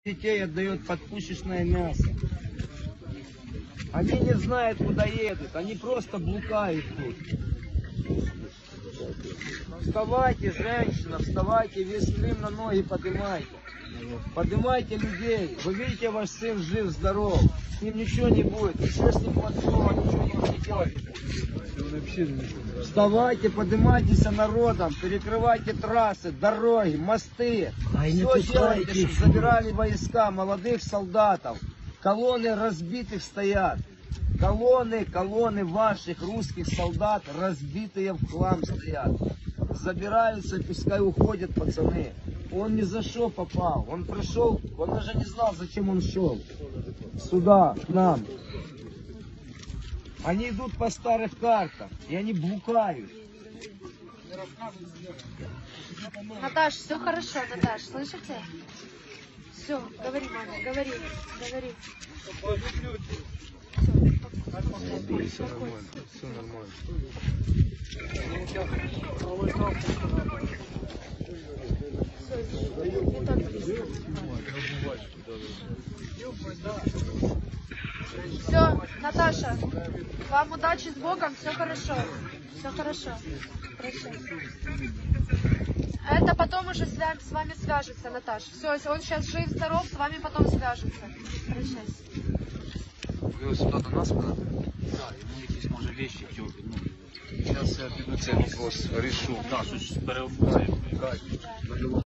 Детей отдает под пушечное мясо. Они не знают, куда едут, они просто блукают тут. Вставайте, женщина, вставайте, весь Крым на ноги поднимайте. Поднимайте людей. Вы видите, ваш сын жив, здоров. С ним ничего не будет, ничего с ним плохого, ничего не будет делать. Вставайте, поднимайтесь народом, перекрывайте трассы, дороги, мосты. Все делайте, чтобы забирали войска, молодых солдатов. Колонны разбитых стоят. Колонны ваших русских солдат разбитые в хлам стоят. Забираются, пускай уходят пацаны. Он ни за что попал. Он пришел, он даже не знал, зачем он шел. Сюда, к нам. Они идут по старых картах, и они блукают. Наташ, все хорошо, Наташ, слышите? Все, говори, мама, говори. Все нормально, все нормально. Все, Наташа, вам удачи с Богом, все хорошо. Все хорошо. Прощай. Это потом уже с вами свяжется, Наташа. Все, если он сейчас жив, здоров, с вами потом свяжется. Прощайся. Ви сюди до нас будете? Так, йому якісь, може, вещи тюрки. Зараз я піду цей вопрос рішу. Так, щось переобуваю.